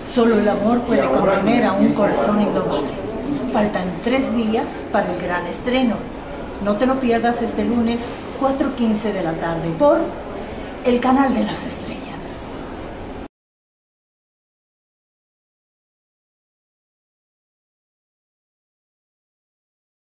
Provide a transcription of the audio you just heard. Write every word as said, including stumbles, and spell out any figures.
Solo el amor puede contener a un corazón indomable. Faltan tres días para el gran estreno. No te lo pierdas este lunes, cuatro quince de la tarde, por el Canal de las Estrellas.